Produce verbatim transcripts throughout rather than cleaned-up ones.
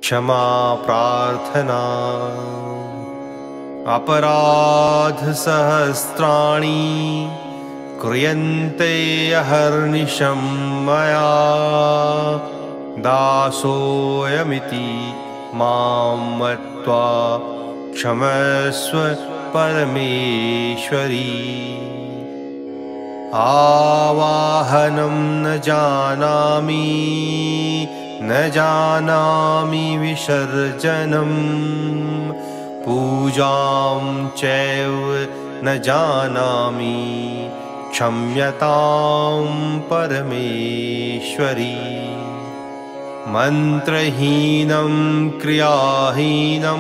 क्षमा प्रार्थना। अपराध सहस्राणि क्रियन्ते अहर्निशं मया, दासोऽयमिति मां मत्वा क्षमस्व परमेश्वरी। आवाहनं न जानामि न जानामि विसर्जनं, पूजां चैव न जानामि क्षम्यतां परमेश्वरी। मन्त्रहीनं क्रियाहीनं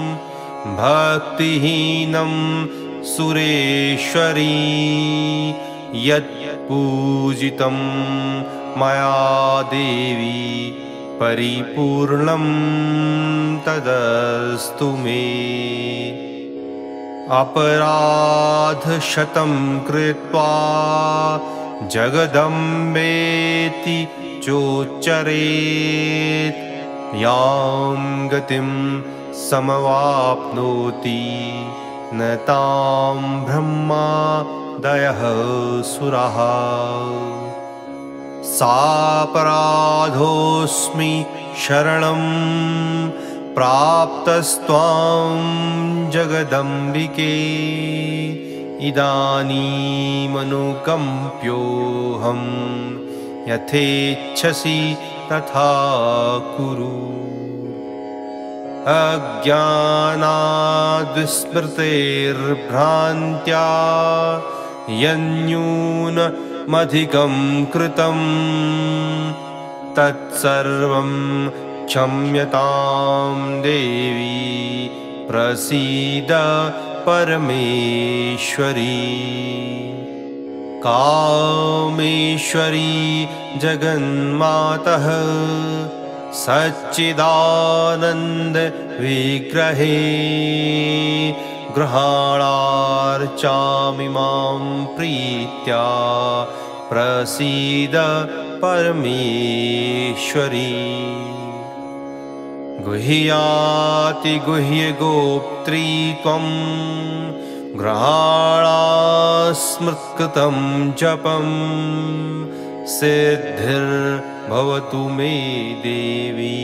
भक्तिहीनं सुरेश्वरी, यत् पूजितं मया देवी परिपूर्णं तदस्तु मे। अपराधशतं कृत्वा जगदम्बेति चोच्चरेत्, यां गतिं समवाप्नोति न तां ब्रह्मादयः सुराः। सापराधोऽस्मि शरणं प्राप्तस्त्वां जगदम्बिके, इदानीमनुकम्प्योऽहं यथेच्छसि तथा कुरु। अज्ञानाद्विस्मृतेर्भ्रान्त्या यन्न्यूनमधिकं कृतं, तत्सर्वं क्षम्यतां देवी प्रसीद परमेश्वरी। कामेश्वरी जगन्मातः सच्चिदानन्द विग्रहे, गृहाणार्चामि मां प्रीत्या प्रसीद परमेश्वरी। गुह्यातिगुह्यगोप्त्री त्वं गृहाणास्मत्कृतं जपं, सिद्धिर्भवतु मे देवी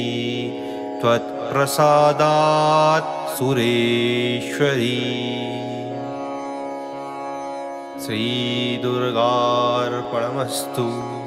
त्वत्प्रसादात् सुरेश्वरी। श्रीदुर्गार्पणमस्तु।